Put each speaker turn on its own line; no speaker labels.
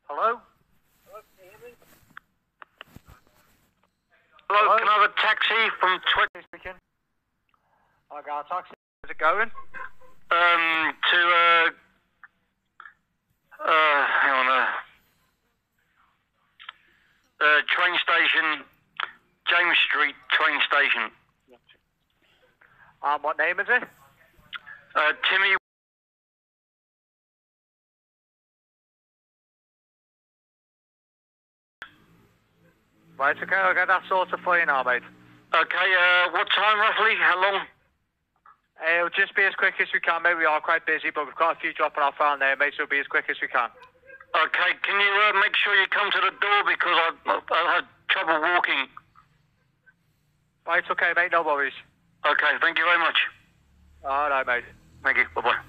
Hello? Hello, can I have a taxi from
Speaking. I got a taxi. Is it going?
to hang on, train station, James Street train station.
What name is it?
Timmy.
Right, okay, I'll get that sorted for you now, mate.
Okay, what time roughly? How long?
It'll just be as quick as we can, mate. We are quite busy, but we've got a few dropping off around there, mate, so it'll be as quick as we can.
Okay, can you make sure you come to the door because I had trouble walking.
Right, okay, mate, no worries.
Okay, thank you very much.
Alright, mate.
Thank you, bye-bye.